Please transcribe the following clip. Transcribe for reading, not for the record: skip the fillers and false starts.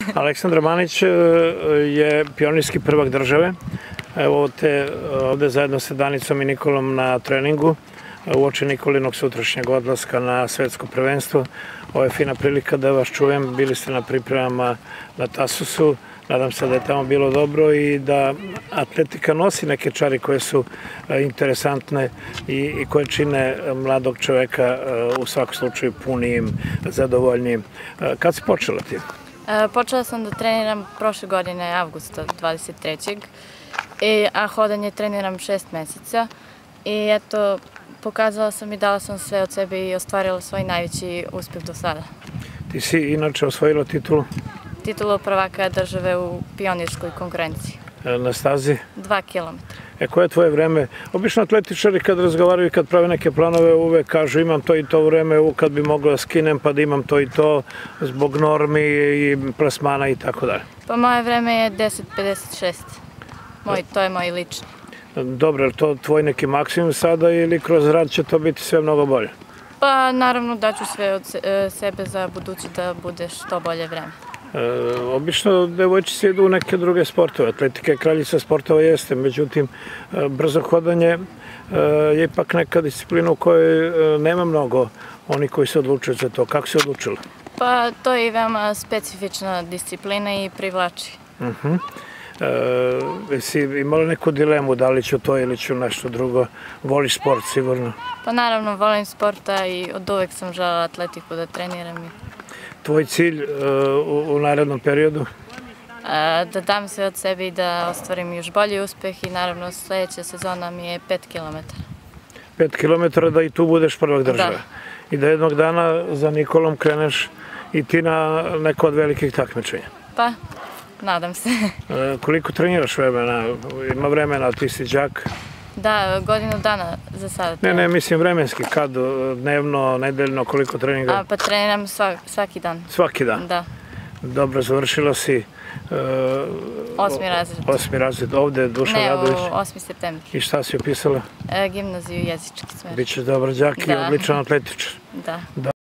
Aleksandar Manić je pionirski prvak države. Evo te ovde zajedno sa Danicom i Nikolom na treningu uoči Nikolinog sutrašnjeg odlaska na svetsko prvenstvo. Ovo je fina prilika da vas čujem. Bili ste na pripremama na Tasusu. Nadam se da je tamo bilo dobro i da atletika nosi neke čari koje su interesantne i koje čine mladog čoveka u svakom slučaju punijim, zadovoljnijim. Kad si počela ti? Počela sam da treniram prošle godine, avgusta 23. A hodanje treniram 6 meseca. I eto, pokazala sam i dala sam sve od sebe i ostvarila svoj najveći uspeh do sada. Ti si inače osvojila titulu? Titulu prvaka države u pionirskoj konkurenciji. Na stazi? 2 kilometra. Koje je tvoje vreme? Obično atletičari kad razgovaraju i kad prave neke planove uvek kažu imam to i to vreme, kad bi mogla da skinem pa da imam to i to zbog normi i plasmana i tako dalje. Pa moje vreme je 10:56. To je moj lični. Dobro, je to tvoj neki maksimum sada ili kroz rad će to biti sve mnogo bolje? Pa naravno daću sve od sebe za budući da bude što bolje vreme. Obično devojčice idu u neke druge sportove. Atletika je kraljica sportova, jeste, međutim brzo hodanje je ipak neka disciplina u kojoj nema mnogo oni koji se odlučuju za to. Kako si odlučila? Pa to je i veoma specifična disciplina i privlači. Jesi imala neku dilemu da li ću to ili ću nešto drugo? Voliš sport sigurno? Pa naravno volim sporta i od uvek sam želela atletiku da treniram. Tvoj cilj u narednom periodu? Da dam sve od sebe i da ostvarim još bolji uspeh i naravno sledeća sezona mi je 5 kilometara. 5 kilometara da i tu budeš prvak države? Da. I da jednog dana za Nikolom kreneš i ti na neko od velikih takmičenja? Pa, nadam se. Koliko treniraš vremena? Ima vremena, ti si đak? Da, godinu dana za sada. Ne, mislim vremenski, kad, dnevno, nedeljno, koliko treninga? Pa treniram svaki dan. Svaki dan? Da. Dobro, završila si 8. razred. 8. razred, ovde Dušan Radović? Ne, u 8. septembar. I šta si upisala? Gimnaziju jezički smer. Bićeš dobar đak i odličan atletičar. Da.